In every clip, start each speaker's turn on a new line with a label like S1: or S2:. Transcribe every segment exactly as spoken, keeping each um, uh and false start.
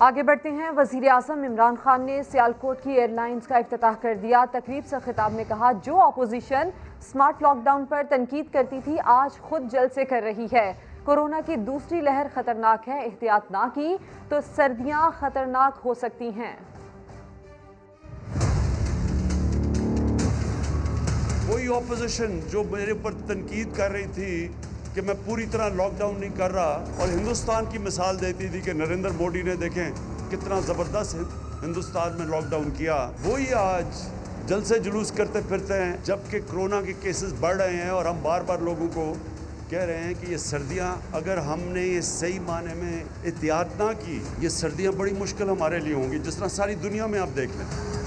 S1: आगे बढ़ते हैं। वज़ीर आज़म इमरान खान ने सियालकोट की एयरलाइंस का इफ्तिताह कर दिया। तकरीब से खिताब में कहा, जो अपोजिशन स्मार्ट लॉकडाउन पर तनकीद करती थी आज खुद जलसे कर रही है। कोरोना की दूसरी लहर खतरनाक है, एहतियात ना की तो सर्दियां खतरनाक हो सकती हैं।
S2: कोई ऑपोजिशन जो मेरे ऊपर तनकीद कर रही थी कि मैं पूरी तरह लॉकडाउन नहीं कर रहा और हिंदुस्तान की मिसाल देती थी कि नरेंद्र मोदी ने देखें कितना ज़बरदस्त हिंदुस्तान में लॉकडाउन किया, वही आज जलसे जुलूस करते फिरते हैं जबकि कोरोना के केसेस बढ़ रहे हैं। और हम बार बार लोगों को कह रहे हैं कि ये सर्दियां अगर हमने ये सही माने में एहतियात ना की, ये सर्दियां बड़ी मुश्किल हमारे लिए होंगी। जिस तरह सारी दुनिया में आप देख लें,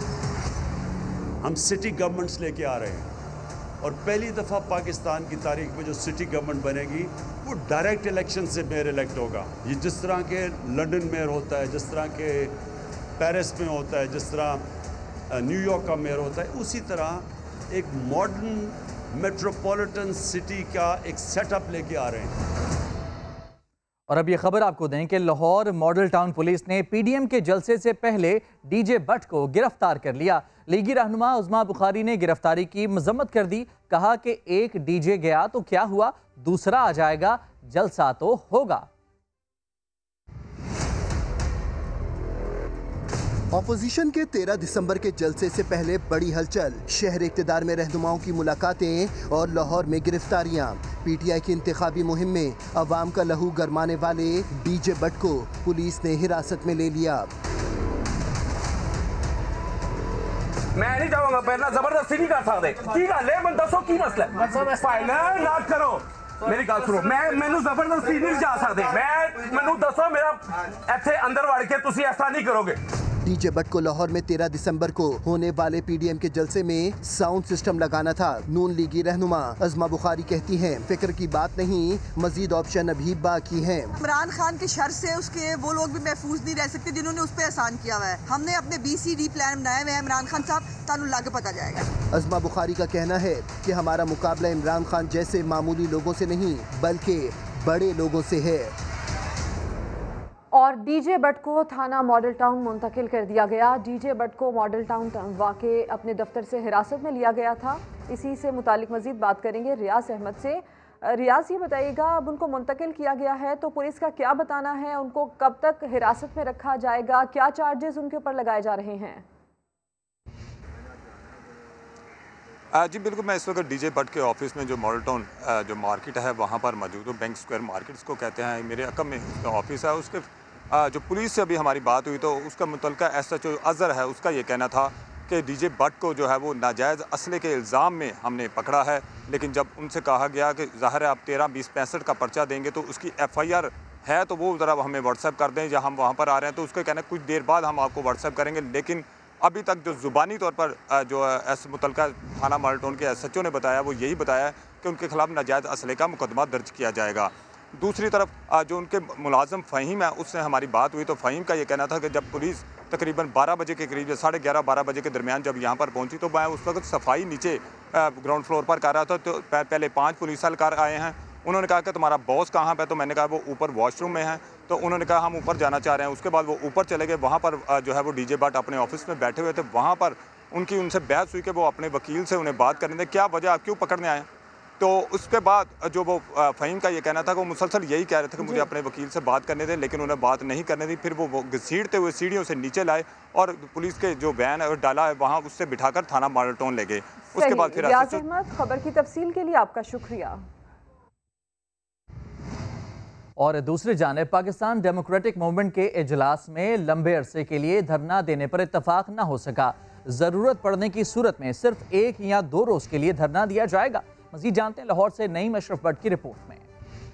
S2: हम सिटी गवर्नमेंट्स लेके आ रहे हैं और पहली दफ़ा पाकिस्तान की तारीख में जो सिटी गवर्नमेंट बनेगी वो डायरेक्ट इलेक्शन से मेयर इलेक्ट होगा। ये जिस तरह के लंदन मेयर होता है, जिस तरह के पेरिस में होता है, जिस तरह न्यूयॉर्क का मेयर होता है, उसी तरह एक मॉडर्न मेट्रोपॉलिटन सिटी का एक सेटअप लेके आ रहे हैं।
S3: और अब ये खबर आपको दें कि लाहौर मॉडल टाउन पुलिस ने पीडीएम के जलसे से पहले डीजे भट्ट को गिरफ्तार कर लिया। लीगी रहनुमा उस्मा बुखारी ने गिरफ्तारी की मजम्मत कर दी। कहा कि एक डीजे गया तो क्या हुआ, दूसरा आ जाएगा, जलसा तो होगा।
S4: ऑपोजिशन के तेरह दिसंबर के जलसे से पहले बड़ी हलचल, शहर इक़्तिदार में रहनुमाओं की मुलाकातें और लाहौर में गिरफ्तारियां। पीटीआई की इंतखाबी मुहिम में अवाम का लहू गरमाने वाले डीजे भट्ट को पुलिस ने हिरासत में ले लिया।
S5: मैं नहीं जाऊंगा, पहला जबरदस्ती नहीं कर सकते। की गल है, मैं दसो की मसला है, फाइनल ना करो। मेरी गल सुनो, मैं मैनू जबरदस्ती नहीं जा सकते। मैं मैनू दसो मेरा इत्थे अंदर वड़ के तुसी ऐसा नहीं करोगे।
S4: डीजे भट्ट को लाहौर में तेरह दिसंबर को होने वाले पीडीएम के जलसे में साउंड सिस्टम लगाना था। नून लीगी रहनुमा उस्मा बुखारी कहती हैं, फिक्र की बात नहीं, मजीद ऑप्शन अभी बाकी हैं।
S6: इमरान खान के शर से उसके वो लोग भी महफूज नहीं रह सकते जिन्होंने उस पर एहसान किया हुआ है। हमने अपने बी सी डी प्लान बनाए हुए हैं। इमरान खान साहब तानू लागे पता जाएगा।
S4: उस्मा बुखारी का कहना है कि हमारा मुकाबला इमरान खान जैसे मामूली लोगों से नहीं बल्कि बड़े लोगों से है।
S1: और डीजे भट्ट को थाना मॉडल टाउन मुंतकिल कर दिया गया। डीजे भट्ट को मॉडल टाउन वाक़े अपने दफ्तर से हिरासत में लिया गया था। इसी से मुतालिक मजीद बात करेंगे रियाज अहमद से। रियाज, ये बताइएगा, अब उनको मुंतकिल किया गया है तो पुलिस का क्या बताना है, उनको कब तक हिरासत में रखा जाएगा, क्या चार्जेस उनके ऊपर लगाए जा रहे हैं?
S7: जी बिल्कुल, मैं इस वक्त डीजे भट्ट के ऑफिस में जो मॉडल टाउन जो मार्केट है वहाँ पर मौजूद हूँ। बैंक स्क्वायर मार्केट इसको कहते हैं। मेरे अकम में उसका ऑफिस है। उसके जो पुलिस से अभी हमारी बात हुई तो उसका मुतल्लिका एस एच ओ अज़हर है, उसका ये कहना था कि डीजे भट्ट को जो है वो नाजायज़ असले के इल्ज़ाम में हमने पकड़ा है। लेकिन जब उनसे कहा गया कि ज़ाहिर है आप तेरह बीस पैंसठ का पर्चा देंगे तो उसकी एफ़ आई आर है तो वो ज़रा हमें व्हाट्सएप कर दें या हम वहाँ पर आ रहे हैं, तो उसका कहना है कुछ देर बाद हम आपको व्हाट्सएप करेंगे। लेकिन अभी तक जो ज़ुबानी तौर पर जो एस मुतल्लिका थाना मॉडल टाउन के एस एच ओ ने बताया वो यही बताया कि उनके खिलाफ नाजायज़ असले का मुकदमा दर्ज किया जाएगा। दूसरी तरफ जो उनके मुलाजम फ़हीम है उससे हमारी बात हुई तो फ़हीम का ये कहना था कि जब पुलिस तकरीबन बारह बजे के करीब, साढ़े ग्यारह बारह बजे के दरमियान जब यहाँ पर पहुँची तो मैं उस वक्त सफाई नीचे ग्राउंड फ्लोर पर कर रहा था। तो पहले पाँच पुलिस एहलकार आए हैं। उन्होंने कहा कि तुम्हारा बॉस कहाँ पे, तो मैंने कहा वो ऊपर वॉशरूम में है। तो उन्होंने कहा हम ऊपर जाना चाह रहे हैं। उसके बाद वो ऊपर चले गए। वहाँ पर जो है वो डीजे भट्ट अपने ऑफिस में बैठे हुए थे। वहाँ पर उनकी उनसे बहस हुई कि वो अपने वकील से उन्हें बात करने दें, क्या वजह आप क्यों पकड़ने आए। तो उसके बाद जो वो फ़हीम का ये कहना था कि वो मुसलसल यही कह रहे थे कि मुझे अपने वकील से बात करने दें, लेकिन उन्हें बात नहीं करने दी। फिर वो, वो घसीटते हुए सीढ़ियों से नीचे लाए और पुलिस के जो वैन है डाला है वहाँ उससे बिठाकर थाना मॉडल टाउन ले गए। उसके बाद फिर
S1: रियाज अहमद, खबर की तफसील के लिए आपका शुक्रिया।
S3: और दूसरी जानिब पाकिस्तान डेमोक्रेटिक मूवमेंट के इजलास में लंबे अरसे के लिए धरना देने पर इत्तफाक न हो सका। ज़रूरत पड़ने की सूरत में सिर्फ एक या दो रोज़ के लिए धरना दिया जाएगा। मज़ीद जानते हैं लाहौर से नईम अशरफ भट्ट की रिपोर्ट में।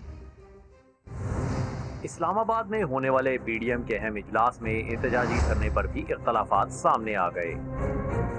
S8: इस्लामाबाद में होने वाले पीडीएम के अहम इजलास में एहतजाजी धरने पर भी इख्तलाफात सामने आ गए।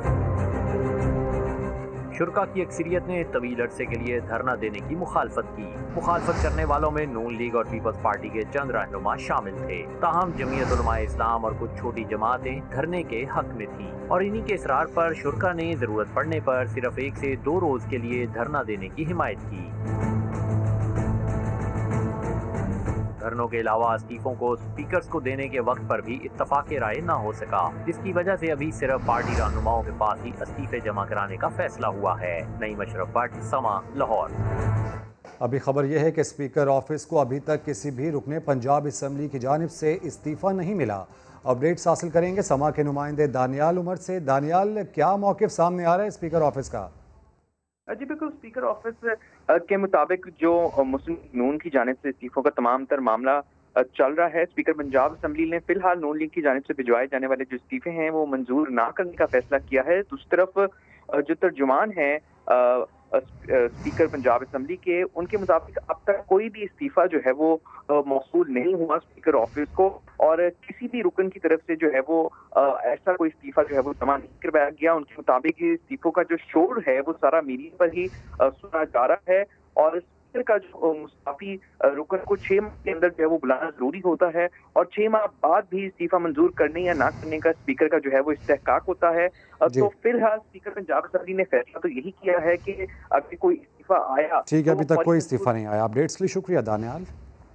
S8: शुरका की अक्सरियत ने तवील अरसे के लिए धरना देने की मुखालफत की। मुखालफत करने वालों में नून लीग और पीपल्स पार्टी के चंद रहनुमा शामिल थे। ताहम जमीयत उलमा इस्लाम और कुछ छोटी जमातें धरने के हक में थी और इन्हीं के इसरार पर शुरका ने जरूरत पड़ने पर सिर्फ एक से दो रोज के लिए धरना देने की हिमायत की। धरनों के अलावा इस्तीफों को स्पीकर्स को देने के वक्त पर भी इत्तफाक राय न हो सका, जिसकी वजह से अभी सिर्फ पार्टी रहनुमाओं के पास ही इस्तीफे जमा कराने का फैसला हुआ है। नईम अशरफ भट्ट, समा, लाहौर।
S9: अभी खबर यह है कि स्पीकर ऑफिस को अभी तक किसी भी रुकने पंजाब असम्बली की जानिब से इस्तीफ़ा नहीं मिला। अपडेट्स हासिल करेंगे समा के नुमाइंदे दानियाल उमर से। दानियाल, क्या मौक़िफ़ सामने आ रहा है स्पीकर ऑफिस का?
S10: जी बिल्कुल, स्पीकर ऑफिस के मुताबिक जो मुस्लिम नून की जानिब से इस्तीफों का तमाम तर मामला चल रहा है, स्पीकर पंजाब असम्बली ने फिलहाल नून लीग की जानिब से भिजवाए जाने वाले जो इस्तीफे हैं वो मंजूर ना करने का फैसला किया है। दूसरी तरफ जो तर्जुमान है स्पीकर पंजाब असम्बली के, उनके मुताबिक अब तक कोई भी इस्तीफा जो है वो मौसूल नहीं हुआ स्पीकर ऑफिस को, और किसी भी रुकन की तरफ से जो है वो ऐसा कोई इस्तीफा जो है वो जमा नहीं करवाया गया। उनके मुताबिक इस्तीफों का जो शोर है वो सारा मीडिया पर ही सुना जा रहा है, और स्पीकर का जो मुस्ताफी रुकन को छह माह के अंदर जो है वो बुलाना जरूरी होता है, और छह माह बाद भी इस्तीफा मंजूर करने या ना करने का स्पीकर का जो है वो इस्तेहकाक होता है। तो फिलहाल स्पीकर पंजाब असम्बली ने फैसला तो यही किया है कि अगर कोई इस्तीफा आया,
S9: ठीक है, अभी तक कोई इस्तीफा नहीं आया। अपडेट्स के लिए शुक्रिया दानियाल।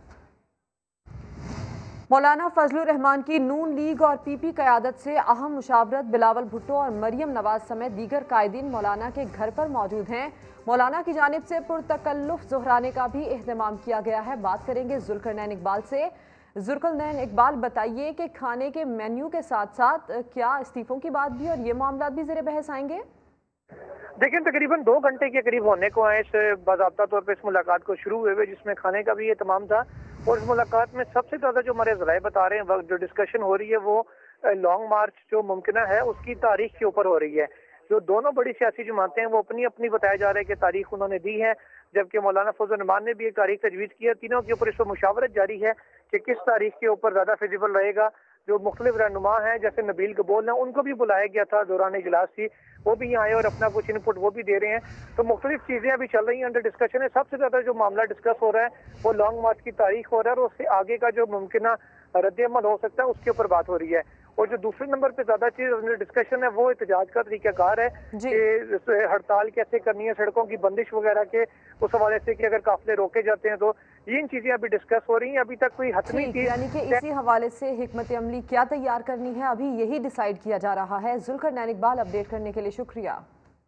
S1: मौलाना फजलुर रहमान की नून लीग और पीपी क़यादत से अहम मुशावरत बिलावल भुट्टो और मरियम नवाज समेत दीगर कायदीन मौलाना के घर पर मौजूद हैं। मौलाना की जानिब से पुरतकल्लुफ ज़ुहराने का भी एहतमाम किया गया है। बात करेंगे जुल्करनैन इकबाल से। जुल्करनैन इकबाल, बताइए कि खाने के मेन्यू के साथ साथ क्या इस्तीफों की बात भी और ये मामला भी ज़ेरे बहस आएंगे?
S11: देखिए, तकरीबन दो घंटे के करीब होने को है इस बाज़ाब्ता तौर पर इस मुलाकात को शुरू हुए हुए, जिसमें खाने का भी ये तमाम था। और इस मुलाकात में सबसे ज़्यादा जो हमारे ज़राए बता रहे हैं, जो डिस्कशन हो रही है वो लॉन्ग मार्च जो मुमकिन है उसकी तारीख के ऊपर हो रही है। जो दोनों बड़ी सियासी जमातें हैं वो अपनी अपनी बताया जा रहा है कि तारीख उन्होंने दी है, जबकि मौलाना फजल रहमान ने भी एक तारीख तजवीज़ की है। तीनों के ऊपर इस पर मुशावरत जारी है कि किस तारीख के ऊपर ज़्यादा फिजिबल रहेगा। जो मुख्तलिफ रहनुमा हैं जैसे नबील कबूल हैं, उनको भी बुलाया गया था दौरान इजलास थी, वो भी यहाँ आए और अपना कुछ इनपुट वो भी दे रहे हैं। तो मुख्तलिफ चीज़ें अभी चल रही हैं, अंडर डिस्कशन है। सबसे ज़्यादा जो मामला डिस्कस हो रहा है वो लॉन्ग मार्च की तारीख हो रहा है, और उससे आगे का जो मुमकिन रद्द-ए-अमल हो सकता है उसके ऊपर बात हो रही है। और जो दूसरे नंबर पे ज्यादा चीज अंदर डिस्कशन है वो एहतजाज का तरीकाकार है कि हड़ताल कैसे करनी है, सड़कों की बंदिश वगैरह के उस हवाले से कि अगर काफिले रोके जाते हैं तो ये इन चीजें अभी डिस्कस हो रही हैं। अभी तक कोई हतमी चीज,
S1: यानी कि इसी हवाले से हिकमत अमली क्या तैयार करनी है अभी यही डिसाइड किया जा रहा है। जुल्करनैन इकबाल, अपडेट करने के लिए शुक्रिया।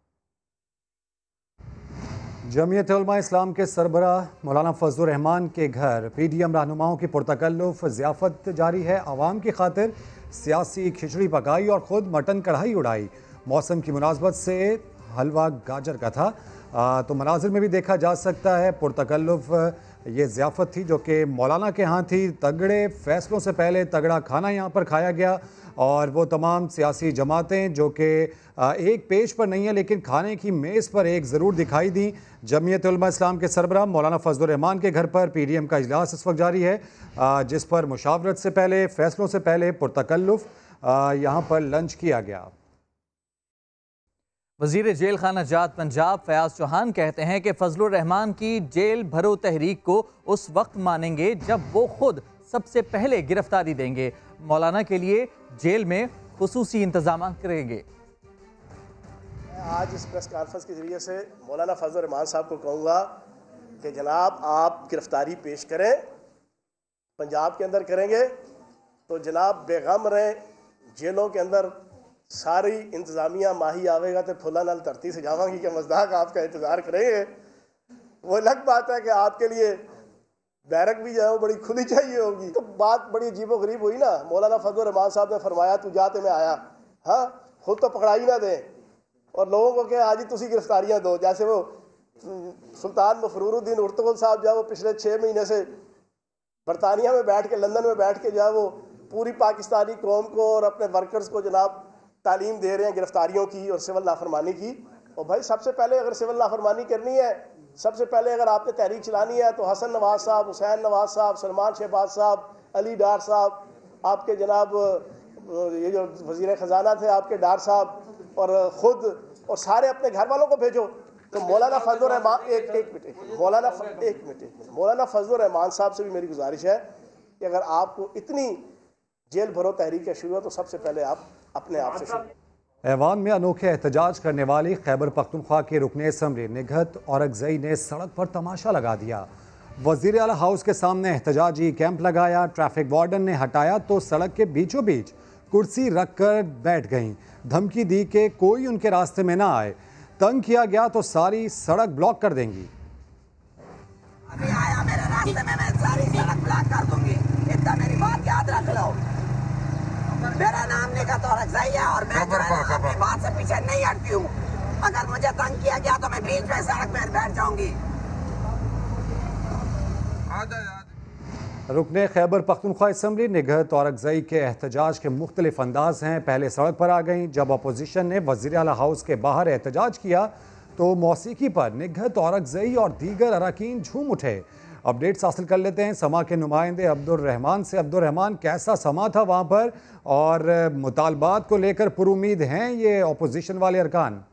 S9: जमीयत उलमा इस्लाम के सरबराह मौलाना फजलुर रहमान के घर पी डी एम रहनुमाओं की पुरतकल्लुफ ज़ियाफ़त जारी है। आवाम की खातिर सियासी खिचड़ी पकाई और ख़ुद मटन कढ़ाई उड़ाई। मौसम की मुनासबत से हलवा गाजर का था, आ, तो मनाजिर में भी देखा जा सकता है। पुरतकल्लुफ ये ज़ियाफ़त थी जो कि मौलाना के यहाँ थी। तगड़े फ़ैसलों से पहले तगड़ा खाना यहाँ पर खाया गया, और वो तमाम सियासी जमातें जो कि एक पेज पर नहीं है लेकिन खाने की मेज़ पर एक ज़रूर दिखाई दी। जमीयत उलमा इस्लाम के सरबराह मौलाना फजलुर रहमान के घर पर पी डी एम का इजलास इस वक्त जारी है, जिस पर मुशावरत से पहले, फ़ैसलों से पहले पुरतकल्लुफ यहाँ पर लंच किया गया।
S3: वज़ीर जेल खाना जात पंजाब फयाज चौहान कहते हैं कि फजलुर रहमान की जेल भरो तहरीक को उस वक्त मानेंगे जब वो खुद सबसे पहले गिरफ्तारी देंगे। मौलाना के लिए जेल में खुसूसी इंतजाम करेंगे।
S12: आज इस प्रेस कॉन्फ्रेंस के ज़रिए से मौलाना फजलुर रहमान साहब को कहूँगा कि जनाब आप गिरफ्तारी पेश करें, पंजाब के अंदर करेंगे तो जनाब बेगम रहें। जेलों के अंदर सारी इंतज़ामिया माही आवेगा तो फुला नाल धरती से जावांगी कि मजदाक आपका इंतज़ार करेंगे। वो अलग बात है कि आपके लिए बैरक भी जो है वो बड़ी खुली चाहिए होगी। तो बात बड़ी अजीबो गरीब हुई ना। मौलाना फजलुर रहमान साहब ने फरमाया तू जाते मैं आया, हाँ खुद तो पकड़ाई ना दें और लोगों को क्या आज ही तुसी गिरफ्तारियाँ दो। जैसे वो सुल्तान मफरूरुद्दीन उर्तुगल साहब जो है वो पिछले छः महीने से बरतानिया में बैठ के, लंदन में बैठ के जो है वो पूरी पाकिस्तानी कौम को और अपने वर्कर्स को जनाब तालीम दे रहे हैं गिरफ्तारियों की और सिविल नाफरमानी की। और भाई सबसे पहले अगर सिविल नाफरमानी करनी है, सबसे पहले अगर आपने तहरीक चलानी है तो हसन नवाज साहब, हुसैन नवाज साहब, सलमान शहबाज साहब, अली डार साहब, आपके जनाब ये जो वज़ीर ख़जाना थे आपके डार साहब, और ख़ुद और सारे अपने घर वालों को भेजो। तो मौलाना फजलुर रहमान एक एक मिनट मौलाना एक मिनट मौलाना फजलुर रहमान साहब से भी मेरी गुजारिश है कि अगर आपको इतनी जेल भरो तहरीक है शुरू है तो सबसे पहले आप अपने आप से शुरू।
S9: ऐवान में अनोखे एहतजाज करने वाली खैबर पख्तूनख्वा के रुकने असम्बली निगहत औरकजई ने सड़क पर तमाशा लगा दिया। वज़ीर आला हाउस के सामने एहतजाजी कैंप लगाया, ट्रैफिक वार्डन ने हटाया तो सड़क के बीचों बीच कुर्सी रखकर बैठ गईं। धमकी दी कि कोई उनके रास्ते में ना आए, तंग किया गया तो सारी सड़क ब्लॉक कर देंगी।
S13: अभी आया मेरे रास्ते में, मैं सारी सड़क ब्लॉक कर दूंगी, इतना मेरी बात याद रख लो। मेरा नाम निकत और अक्सई है और मैं अपनी बात से पीछे नहीं हटती हूँ। अगर मुझे तंग किया गया तो मैं बीच में सड़क में बैठ जाऊंगी।
S9: रुकने खैबर पख्तूनख्वा असम्बली निगहत और अक्सई के एहतजाज के मुख्तलिफ अंदाज हैं। पहले सड़क पर आ गईं। जब अपोजिशन ने वज़ीर आला हाउस के बाहर एहतजाज किया तो मौसीकी पर निगहत और अक्सई और दीगर अरकान झूम उठे। अपडेट्स हासिल कर लेते हैं समा के नुमाइंदे अब्दुर्रहमान से। अब्दुर्रहमान, कैसा समा था वहाँ पर और मुतालबात को लेकर पुरुमीद हैं ये अपोजिशन वाले अरकान?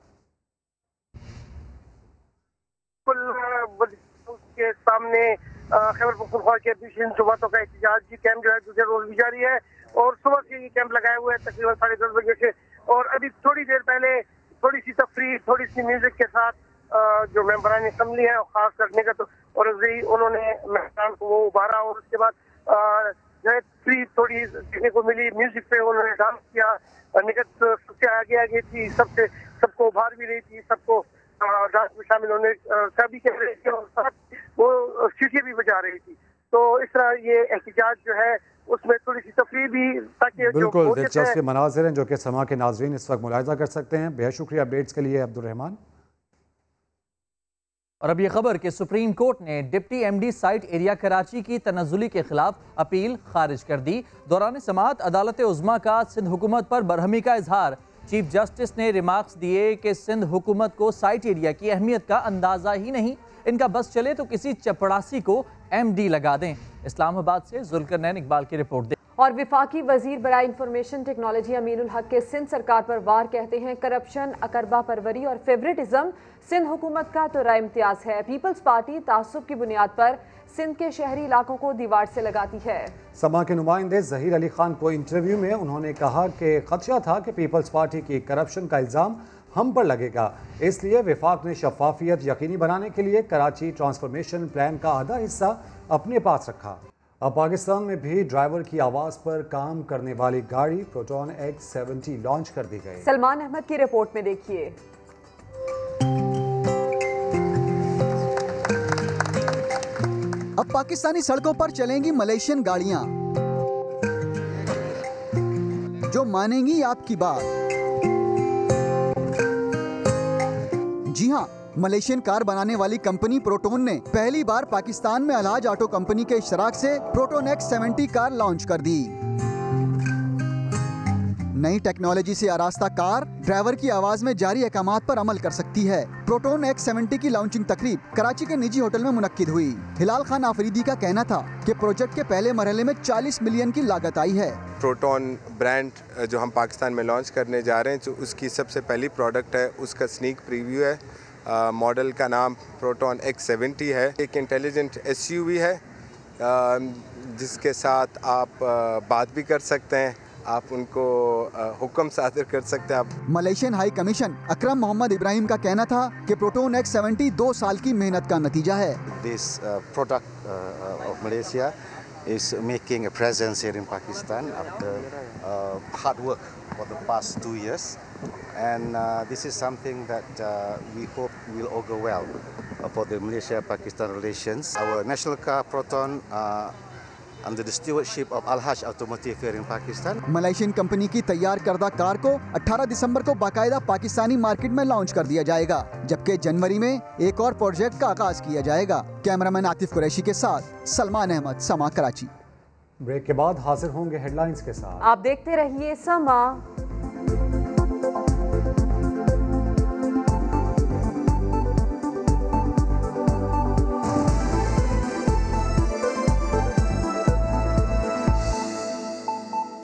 S11: के सामने खैबर पख्तूनख्वा के अपोजिशन जमातों का एहतजाजी कैंप जो है दूसरे रोज भी जारी है और सुबह से ये कैंप लगाया हुआ है तकरीबन साढ़े दस बजे से। और अभी थोड़ी देर पहले थोड़ी सी तफरीह, थोड़ी सी म्यूजिक के साथ जो मेंबरान असम्बली है खास करने का तो और उन्होंने मेहमान को वो उभारा और उसके बाद जो है फ्री थोड़ी देखने को मिली। म्यूजिक पे उन्होंने डांस किया, निकट सबसे आगे आगे थी, सबसे सबको उभार भी रही थी, सबको डांस में शामिल होने सभी कह रहे थे और साथ वो सीटियां भी बजा रही थी। तो इस तरह ये एहतजाज जो है उसमें थोड़ी सी तफरीह भी, ताकि
S9: बिल्कुल दिलचस्प के मनाज़िर हैं जो कि समा के नाज़रीन इस वक्त मुलाहिज़ा कर सकते हैं। बेहद शुक्रिया अपडेट्स के लिए अब्दुर्रहमान।
S3: और अब ये खबर कि सुप्रीम कोर्ट ने deputy MD site area Karachi की तनज़्ज़ुली के खिलाफ अपील खारिज कर दी। दौरान समाअत अदालत उज़्मा का सिंध हुकूमत पर बरहमी का इजहार। चीफ जस्टिस ने रिमार्क्स दिए कि सिंध हुकूमत को साइट एरिया की अहमियत का अंदाज़ा ही नहीं, इनका बस चले तो किसी चपड़ासी को एमडी लगा दें। इस्लामाबाद से जुल्करनैन इकबाल की रिपोर्ट दे।
S1: और विफाकी वजीर बराए इंफॉर्मेशन टेक्नोलॉजी अमीनुल हक के सिंध सरकार पर वार कहते हैं करप्शन, अकरबा परवरी और फेवरेटिज्म सिंध हुकूमत का तो राय इम्तियाज है। पीपल्स पार्टी तासुब की बुनियाद पर सिंध के शहरी इलाकों को दीवार से लगाती है।
S9: समा के नुमाइंदे जहीर अली खान को इंटरव्यू में उन्होंने कहा कि खदशा था कि पीपल्स पार्टी की करप्शन का इल्ज़ाम हम पर लगेगा, इसलिए विफाक ने शफाफियत यकीनी बनाने के लिए कराची ट्रांसफॉर्मेशन प्लान का आधा हिस्सा अपने पास रखा। अब पाकिस्तान में भी ड्राइवर की आवाज़ पर काम करने वाली गाड़ी प्रोटॉन एक्स सेवेंटी लॉन्च कर दी गई।
S1: सलमान अहमद की रिपोर्ट में देखिए।
S14: अब पाकिस्तानी सड़कों पर चलेंगी मलेशियन गाड़ियां जो मानेंगी आपकी बात। जी हाँ, मलेशियन कार बनाने वाली कंपनी प्रोटोन ने पहली बार पाकिस्तान में अलहाज ऑटो कंपनी के इश्तराक से Proton X seventy car launch कर दी। नई टेक्नोलॉजी से आरास्ता कार ड्राइवर की आवाज में जारी अहकामात पर अमल कर सकती है। प्रोटोन एक्स सेवेंटी की लॉन्चिंग तकरीब कराची के निजी होटल में मुनक्किद हुई। हिलाल खान आफरीदी का कहना था कि प्रोजेक्ट के पहले मरहले में चालीस मिलियन की लागत आई है।
S15: प्रोटोन ब्रांड जो हम पाकिस्तान में लॉन्च करने जा रहे हैं, जो उसकी सबसे पहली प्रोडक्ट है, उसका स्नीक प्रीव्यू है। मॉडल का नाम प्रोटोन एक्स सेवेंटी है। एक इंटेलिजेंट एसयूवी है जिसके साथ आप बात भी कर सकते हैं, आप उनको हुक्म सादर कर सकते हैं। आप
S14: Malaysian high commission Akram Mohammad Ibrahim का कहना था कि प्रोटोन एक्स सेवेंटी दो साल की मेहनत का नतीजा है।
S16: This product of Malaysia is making a presence here in Pakistan after uh, hard work for the past two years, and uh, this is something that uh, we hope will augur well uh, for the Malaysia-Pakistan relations. Our national car Proton uh, under the stewardship of Al-Haj Automotive here in Pakistan.
S14: Malaysian company की तैयार करदा car को अठारह दिसंबर को बाकायदा Pakistani market में launch कर दिया जाएगा, जबकि जनवरी में एक और प्रोजेक्ट का आगाज किया जाएगा। कैमरामैन आतिफ कुरैशी के साथ सलमान अहमद, समा कराची।
S9: ब्रेक के बाद हाजिर होंगे हेडलाइंस के साथ।
S1: आप देखते रहिए समा।